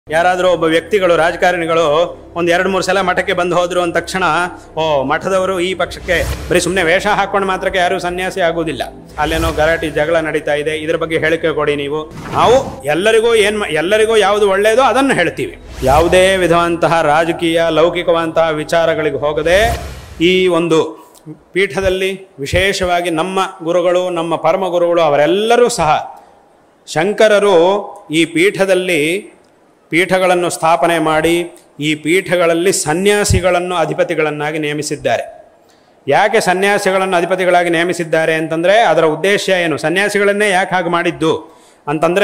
ಯಾರಾದರೂ ಒಬ್ಬ ವ್ಯಕ್ತಿಗಳು ರಾಜಕಾರಣಿಗಳು ಒಂದು 2-3 ಸಲ ಮಠಕ್ಕೆ ಬಂದು ಹೋದ್ರು ಅಂದ ತಕ್ಷಣ ಮಠದವರು ಈ ಪಕ್ಷಕ್ಕೆ ಬರೀ ಸುಮ್ಮನೆ ವೇಷ ಹಾಕೊಂಡು ಮಾತ್ರಕ್ಕೆ ಯಾರೂ ಸನ್ಯಾಸಿ ಆಗುವುದಿಲ್ಲ. ಅಲ್ಲೇನೋ ಗಲಾಟೆ ಜಗಳ ನಡೀತಾ ಇದೆ, ಇದ್ರ ಬಗ್ಗೆ ಹೇಳಿಕೆ ಕೊಡಿ ನೀವು. ನಾವು ಎಲ್ಲರಿಗೂ ಯಾವುದು ಒಳ್ಳೆಯದೋ ಅದನ್ನು ಹೇಳ್ತೀವಿ. ಯಾವುದೇ ವಿಧವಂತಹ ರಾಜಕೀಯ ಲೌಕಿಕವಂತಹ ವಿಚಾರಗಳಿಗೆ ಹೋಗದೆ ಈ ಒಂದು ಪೀಠದಲ್ಲಿ ವಿಶೇಷವಾಗಿ ನಮ್ಮ ಗುರುಗಳು, ನಮ್ಮ ಪರಮ ಗುರುಗಳು ಅವರೆಲ್ಲರೂ ಸಹ ಶಂಕರರು ಈ ಪೀಠಗಳನ್ನು ಸ್ಥಾಪನೆ ಮಾಡಿ ಈ ಪೀಠಗಳಲ್ಲಿ ಸನ್ಯಾಸಿಗಳನ್ನು ಅಧಿಪತಿಗಳನ್ನಾಗಿ ನೇಮಿಸಿದ್ದಾರೆ. ಯಾಕೆ ಸನ್ಯಾಸಿಗಳನ್ನು ಅಧಿಪತಿಗಳಾಗಿ ನೇಮಿಸಿದ್ದಾರೆ ಅಂತಂದರೆ ಅದರ ಉದ್ದೇಶ ಏನು? ಸನ್ಯಾಸಿಗಳನ್ನೇ ಯಾಕೆ ಹಾಗೆ ಮಾಡಿದ್ದು ಅಂತಂದರೆ,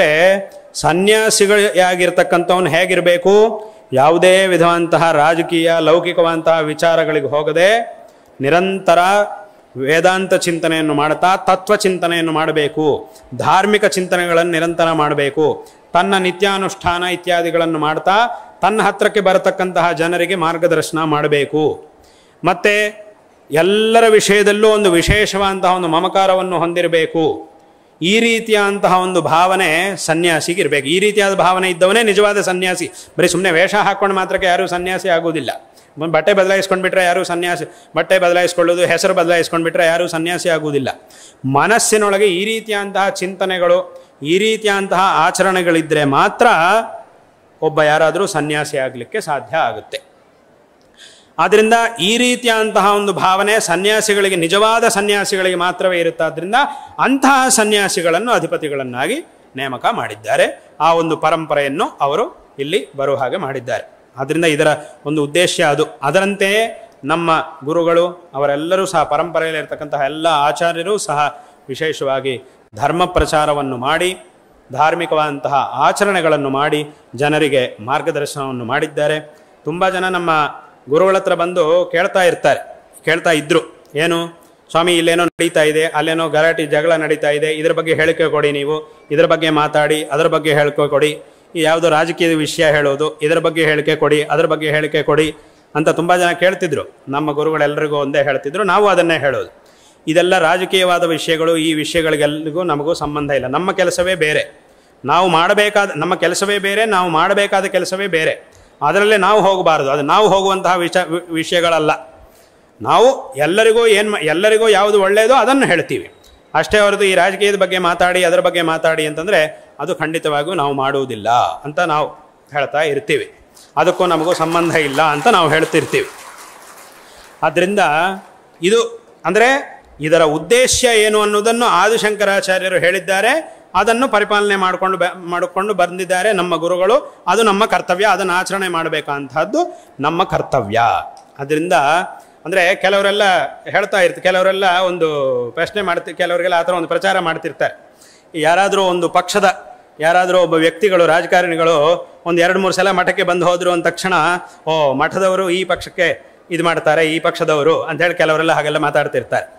ಸನ್ಯಾಸಿಗಳಾಗಿರ್ತಕ್ಕಂಥವನು ಹೇಗಿರಬೇಕು? ಯಾವುದೇ ವಿಧವಂತಹ ರಾಜಕೀಯ ಲೌಕಿಕವಂತಹ ವಿಚಾರಗಳಿಗೆ ಹೋಗದೆ ನಿರಂತರ ವೇದಾಂತ ಚಿಂತನೆಯನ್ನು ಮಾಡ್ತಾ ತತ್ವ ಚಿಂತನೆಯನ್ನು ಮಾಡಬೇಕು, ಧಾರ್ಮಿಕ ಚಿಂತನೆಗಳನ್ನು ನಿರಂತರ ಮಾಡಬೇಕು, ತನ್ನ ನಿತ್ಯಾನುಷ್ಠಾನ ಇತ್ಯಾದಿಗಳನ್ನು ಮಾಡ್ತಾ ತನ್ನ ಹತ್ತಿರಕ್ಕೆ ಬರತಕ್ಕಂತಹ ಜನರಿಗೆ ಮಾರ್ಗದರ್ಶನ ಮಾಡಬೇಕು. ಮತ್ತು ಎಲ್ಲರ ವಿಷಯದಲ್ಲೂ ಒಂದು ವಿಶೇಷವಾದಂತಹ ಒಂದು ಮಮಕಾರವನ್ನು ಹೊಂದಿರಬೇಕು. ಈ ರೀತಿಯಾದಂತಹ ಒಂದು ಭಾವನೆ ಸನ್ಯಾಸಿಗಿರಬೇಕು. ಈ ರೀತಿಯಾದ ಭಾವನೆ ಇದ್ದವನೇ ನಿಜವಾದ ಸನ್ಯಾಸಿ. ಬರೀ ಸುಮ್ಮನೆ ವೇಷ ಹಾಕ್ಕೊಂಡು ಮಾತ್ರಕ್ಕೆ ಯಾರೂ ಸನ್ಯಾಸಿ ಆಗುವುದಿಲ್ಲ. ಬಟ್ಟೆ ಬದಲಾಯಿಸ್ಕೊಂಡ್ಬಿಟ್ರೆ ಯಾರೂ ಬಟ್ಟೆ ಬದಲಾಯಿಸ್ಕೊಳ್ಳೋದು, ಹೆಸರು ಬದಲಾಯಿಸ್ಕೊಂಡ್ಬಿಟ್ರೆ ಯಾರೂ ಸನ್ಯಾಸಿ ಆಗುವುದಿಲ್ಲ. ಮನಸ್ಸಿನೊಳಗೆ ಈ ರೀತಿಯಾದಂತಹ ಚಿಂತನೆಗಳು, ಈ ರೀತಿಯಾದಂತಹ ಆಚರಣೆಗಳಿದ್ದರೆ ಮಾತ್ರ ಒಬ್ಬ ಯಾರಾದರೂ ಸನ್ಯಾಸಿ ಆಗಲಿಕ್ಕೆ ಸಾಧ್ಯ ಆಗುತ್ತೆ. ಆದ್ದರಿಂದ ಈ ರೀತಿಯಾದಂತಹ ಒಂದು ಭಾವನೆ ಸನ್ಯಾಸಿಗಳಿಗೆ, ನಿಜವಾದ ಸನ್ಯಾಸಿಗಳಿಗೆ ಮಾತ್ರವೇ ಇರುತ್ತಾದ್ದರಿಂದ ಅಂತಹ ಸನ್ಯಾಸಿಗಳನ್ನು ಅಧಿಪತಿಗಳನ್ನಾಗಿ ನೇಮಕ ಮಾಡಿದ್ದಾರೆ. ಆ ಒಂದು ಪರಂಪರೆಯನ್ನು ಅವರು ಇಲ್ಲಿ ಬರುವ ಹಾಗೆ ಮಾಡಿದ್ದಾರೆ. ಆದ್ದರಿಂದ ಇದರ ಒಂದು ಉದ್ದೇಶ ಅದು. ಅದರಂತೆಯೇ ನಮ್ಮ ಗುರುಗಳು ಅವರೆಲ್ಲರೂ ಸಹ ಪರಂಪರೆಯಲ್ಲಿರ್ತಕ್ಕಂತಹ ಎಲ್ಲ ಆಚಾರ್ಯರೂ ಸಹ ವಿಶೇಷವಾಗಿ ಧರ್ಮ ಪ್ರಚಾರವನ್ನು ಮಾಡಿ ಧಾರ್ಮಿಕವಾದಂತಹ ಆಚರಣೆಗಳನ್ನು ಮಾಡಿ ಜನರಿಗೆ ಮಾರ್ಗದರ್ಶನವನ್ನು ಮಾಡಿದ್ದಾರೆ. ತುಂಬ ಜನ ನಮ್ಮ ಗುರುಗಳ ಹತ್ರ ಬಂದು ಕೇಳ್ತಾ ಇದ್ರು, ಏನು ಸ್ವಾಮಿ ಇಲ್ಲೇನೋ ನಡೀತಾ ಇದೆ, ಅಲ್ಲೇನೋ ಗಲಾಟೆ ಜಗಳ ನಡೀತಾ ಇದೆ, ಇದ್ರ ಬಗ್ಗೆ ಹೇಳಿಕೆ ಕೊಡಿ ನೀವು, ಇದ್ರ ಬಗ್ಗೆ ಮಾತಾಡಿ, ಅದರ ಬಗ್ಗೆ ಹೇಳಿಕೆ ಕೊಡಿ, ಯಾವುದೋ ರಾಜಕೀಯದ ವಿಷಯ ಹೇಳೋದು, ಇದರ ಬಗ್ಗೆ ಹೇಳಿಕೆ ಕೊಡಿ, ಅದರ ಬಗ್ಗೆ ಹೇಳಿಕೆ ಕೊಡಿ ಅಂತ ತುಂಬ ಜನ ಕೇಳ್ತಿದ್ರು. ನಮ್ಮ ಗುರುಗಳೆಲ್ಲರಿಗೂ ಒಂದೇ ಹೇಳ್ತಿದ್ರು, ನಾವು ಅದನ್ನೇ ಹೇಳೋದು. ಇದೆಲ್ಲ ರಾಜಕೀಯವಾದ ವಿಷಯಗಳು, ಈ ವಿಷಯಗಳಿಗೆಲ್ಲರಿಗೂ ನಮಗೂ ಸಂಬಂಧ ಇಲ್ಲ. ನಮ್ಮ ಕೆಲಸವೇ ಬೇರೆ, ನಮ್ಮ ಕೆಲಸವೇ ಬೇರೆ, ನಾವು ಮಾಡಬೇಕಾದ ಕೆಲಸವೇ ಬೇರೆ. ಅದರಲ್ಲೇ ನಾವು ಹೋಗಬಾರ್ದು. ಅದು ನಾವು ಹೋಗುವಂತಹ ವಿಷಯಗಳಲ್ಲ. ನಾವು ಎಲ್ಲರಿಗೂ ಯಾವುದು ಒಳ್ಳೆಯದೋ ಅದನ್ನು ಹೇಳ್ತೀವಿ ಅಷ್ಟೇ ಹೊರತು ಈ ರಾಜಕೀಯದ ಬಗ್ಗೆ ಮಾತಾಡಿ ಅದರ ಬಗ್ಗೆ ಮಾತಾಡಿ ಅಂತಂದರೆ ಅದು ಖಂಡಿತವಾಗಿಯೂ ನಾವು ಮಾಡುವುದಿಲ್ಲ ಅಂತ ನಾವು ಹೇಳ್ತಾ ಇರ್ತೀವಿ. ಅದಕ್ಕೂ ನಮಗೂ ಸಂಬಂಧ ಇಲ್ಲ ಅಂತ ನಾವು ಹೇಳ್ತಿರ್ತೀವಿ. ಆದ್ದರಿಂದ ಇದು ಅಂದರೆ ಇದರ ಉದ್ದೇಶ ಏನು ಅನ್ನೋದನ್ನು ಆದಿಶಂಕರಾಚಾರ್ಯರು ಹೇಳಿದ್ದಾರೆ. ಅದನ್ನು ಪರಿಪಾಲನೆ ಮಾಡಿಕೊಂಡು ಬಂದಿದ್ದಾರೆ ನಮ್ಮ ಗುರುಗಳು. ಅದು ನಮ್ಮ ಕರ್ತವ್ಯ, ಅದನ್ನು ಆಚರಣೆ ಮಾಡಬೇಕಂತಹದ್ದು ನಮ್ಮ ಕರ್ತವ್ಯ. ಅದರಿಂದ ಅಂದರೆ ಕೆಲವರೆಲ್ಲ ಕೆಲವರೆಲ್ಲ ಒಂದು ಪ್ರಶ್ನೆ ಕೆಲವರಿಗೆಲ್ಲ ಆ ಥರ ಒಂದು ಪ್ರಚಾರ ಮಾಡ್ತಿರ್ತಾರೆ. ಯಾರಾದರೂ ಒಂದು ಪಕ್ಷದ ಒಬ್ಬ ವ್ಯಕ್ತಿಗಳು ರಾಜಕಾರಣಿಗಳು ಒಂದು 2-3 ಸಲ ಮಠಕ್ಕೆ ಬಂದು ಹೋದ್ರು ಅಂದ ತಕ್ಷಣ ಮಠದವರು ಈ ಪಕ್ಷಕ್ಕೆ ಇದು ಮಾಡ್ತಾರೆ, ಈ ಪಕ್ಷದವರು ಅಂಥೇಳಿ ಕೆಲವರೆಲ್ಲ ಹಾಗೆಲ್ಲ ಮಾತಾಡ್ತಿರ್ತಾರೆ.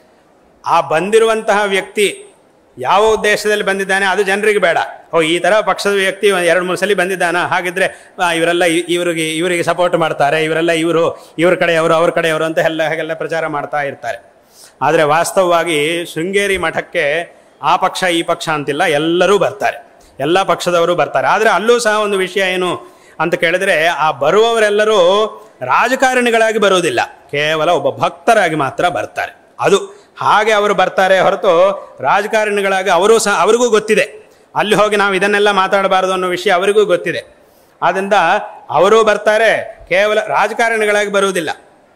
ಆ ಬಂದಿರುವಂತಹ ವ್ಯಕ್ತಿ ಯಾವ ಉದ್ದೇಶದಲ್ಲಿ ಬಂದಿದ್ದಾನೆ ಅದು ಜನರಿಗೆ ಬೇಡ. ಈ ಥರ ಪಕ್ಷದ ವ್ಯಕ್ತಿ 2-3 ಸಲ ಬಂದಿದ್ದಾನ, ಹಾಗಿದ್ರೆ ಇವರೆಲ್ಲ ಇವರಿಗೆ ಸಪೋರ್ಟ್ ಮಾಡ್ತಾರೆ, ಇವ್ರ ಕಡೆಯವರು ಅವ್ರ ಕಡೆಯವರು ಅಂತ ಹಾಗೆಲ್ಲ ಪ್ರಚಾರ ಮಾಡ್ತಾ ಇರ್ತಾರೆ. ಆದರೆ ವಾಸ್ತವವಾಗಿ ಶೃಂಗೇರಿ ಮಠಕ್ಕೆ ಆ ಪಕ್ಷ ಈ ಪಕ್ಷ ಅಂತಿಲ್ಲ, ಎಲ್ಲರೂ ಬರ್ತಾರೆ, ಎಲ್ಲ ಪಕ್ಷದವರು ಬರ್ತಾರೆ. ಆದರೆ ಅಲ್ಲೂ ಸಹ ಒಂದು ವಿಷಯ ಏನು ಅಂತ ಕೇಳಿದ್ರೆ, ಆ ಬರುವವರೆಲ್ಲರೂ ರಾಜಕಾರಣಿಗಳಾಗಿ ಬರುವುದಿಲ್ಲ, ಕೇವಲ ಒಬ್ಬ ಭಕ್ತರಾಗಿ ಮಾತ್ರ ಬರ್ತಾರೆ. ಅದು ಹಾಗೆ ಅವರು ಬರ್ತಾರೆ ಹೊರತು ರಾಜಕಾರಣಿಗಳಾಗಿ ಅವರಿಗೂ ಗೊತ್ತಿದೆ, ಅಲ್ಲಿ ಹೋಗಿ ನಾವು ಇದನ್ನೆಲ್ಲ ಮಾತಾಡಬಾರ್ದು ಅನ್ನೋ ವಿಷಯ ಅವರಿಗೂ ಗೊತ್ತಿದೆ. ಆದ್ದರಿಂದ ಅವರೂ ಬರ್ತಾರೆ, ಕೇವಲ ರಾಜಕಾರಣಿಗಳಾಗಿ ಬರುವುದಿಲ್ಲ,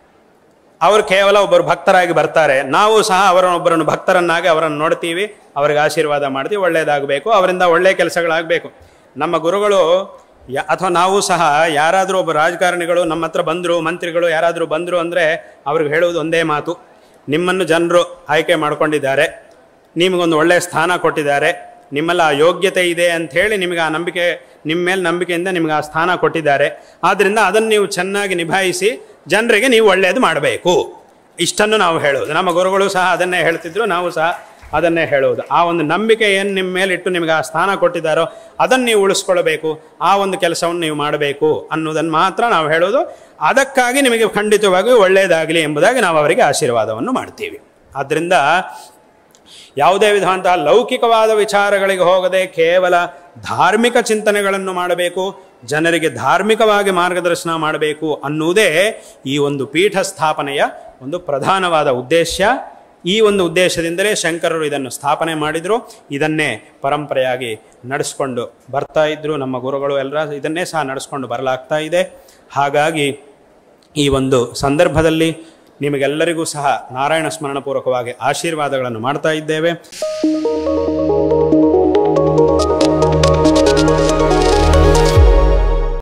ಅವರು ಕೇವಲ ಒಬ್ಬರು ಭಕ್ತರಾಗಿ ಬರ್ತಾರೆ. ನಾವು ಸಹ ಅವರನ್ನೊಬ್ಬರನ್ನು ಭಕ್ತರನ್ನಾಗಿ ಅವರನ್ನು ನೋಡ್ತೀವಿ, ಅವರಿಗೆ ಆಶೀರ್ವಾದ ಮಾಡ್ತೀವಿ, ಒಳ್ಳೆಯದಾಗಬೇಕು, ಅವರಿಂದ ಒಳ್ಳೆಯ ಕೆಲಸಗಳಾಗಬೇಕು. ನಮ್ಮ ಗುರುಗಳು ಅಥವಾ ನಾವು ಸಹ ಯಾರಾದರೂ ಒಬ್ಬ ರಾಜಕಾರಣಿಗಳು ನಮ್ಮ ಹತ್ರ ಬಂದರು, ಮಂತ್ರಿಗಳು ಯಾರಾದರೂ ಬಂದರು ಅಂದರೆ ಅವ್ರಿಗೆ ಹೇಳುವುದು ಒಂದೇ ಮಾತು, ನಿಮ್ಮನ್ನು ಜನರು ಆಯ್ಕೆ ಮಾಡ್ಕೊಂಡಿದ್ದಾರೆ, ನಿಮಗೊಂದು ಒಳ್ಳೆಯ ಸ್ಥಾನ ಕೊಟ್ಟಿದ್ದಾರೆ, ನಿಮ್ಮೆಲ್ಲ ಆ ಯೋಗ್ಯತೆ ಇದೆ ಅಂಥೇಳಿ ನಿಮಗೆ ಆ ನಂಬಿಕೆ, ನಿಮ್ಮ ಮೇಲೆ ನಂಬಿಕೆಯಿಂದ ನಿಮಗೆ ಆ ಸ್ಥಾನ ಕೊಟ್ಟಿದ್ದಾರೆ. ಆದ್ದರಿಂದ ಅದನ್ನು ನೀವು ಚೆನ್ನಾಗಿ ನಿಭಾಯಿಸಿ ಜನರಿಗೆ ನೀವು ಒಳ್ಳೆಯದು ಮಾಡಬೇಕು. ಇಷ್ಟನ್ನು ನಾವು ಹೇಳೋದು. ನಮ್ಮ ಗುರುಗಳು ಸಹ ಅದನ್ನೇ ಹೇಳ್ತಿದ್ರು, ನಾವು ಸಹ ಅದನ್ನೇ ಹೇಳೋದು. ಆ ಒಂದು ನಂಬಿಕೆ ಏನು ನಿಮ್ಮ ಮೇಲಿಟ್ಟು ನಿಮಗೆ ಆ ಸ್ಥಾನ ಕೊಟ್ಟಿದ್ದಾರೋ ಅದನ್ನು ನೀವು ಉಳಿಸ್ಕೊಳ್ಬೇಕು, ಆ ಒಂದು ಕೆಲಸವನ್ನು ನೀವು ಮಾಡಬೇಕು ಅನ್ನೋದನ್ನು ಮಾತ್ರ ನಾವು ಹೇಳೋದು. ಅದಕ್ಕಾಗಿ ನಿಮಗೆ ಖಂಡಿತವಾಗಿಯೂ ಒಳ್ಳೆಯದಾಗಲಿ ಎಂಬುದಾಗಿ ನಾವು ಅವರಿಗೆ ಆಶೀರ್ವಾದವನ್ನು ಮಾಡ್ತೀವಿ. ಆದ್ದರಿಂದ ಯಾವುದೇ ವಿಧವಂತಹ ಲೌಕಿಕವಾದ ವಿಚಾರಗಳಿಗೆ ಹೋಗದೆ ಕೇವಲ ಧಾರ್ಮಿಕ ಚಿಂತನೆಗಳನ್ನು ಮಾಡಬೇಕು, ಜನರಿಗೆ ಧಾರ್ಮಿಕವಾಗಿ ಮಾರ್ಗದರ್ಶನ ಮಾಡಬೇಕು ಅನ್ನುವುದೇ ಈ ಒಂದು ಪೀಠ ಸ್ಥಾಪನೆಯ ಒಂದು ಪ್ರಧಾನವಾದ ಉದ್ದೇಶ. ಈ ಒಂದು ಉದ್ದೇಶದಿಂದಲೇ ಶಂಕರರು ಇದನ್ನು ಸ್ಥಾಪನೆ ಮಾಡಿದರು. ಇದನ್ನೇ ಪರಂಪರೆಯಾಗಿ ನಡೆಸ್ಕೊಂಡು ಬರ್ತಾ ಇದ್ದರು. ನಮ್ಮ ಗುರುಗಳು ಎಲ್ಲರ ಇದನ್ನೇ ಸಹ ನಡೆಸ್ಕೊಂಡು ಬರಲಾಗ್ತಾ ಇದೆ. ಹಾಗಾಗಿ ಈ ಒಂದು ಸಂದರ್ಭದಲ್ಲಿ ನಿಮಗೆಲ್ಲರಿಗೂ ಸಹ ನಾರಾಯಣ ಸ್ಮರಣಪೂರ್ವಕವಾಗಿ ಆಶೀರ್ವಾದಗಳನ್ನು ಮಾಡ್ತಾ ಇದ್ದೇವೆ.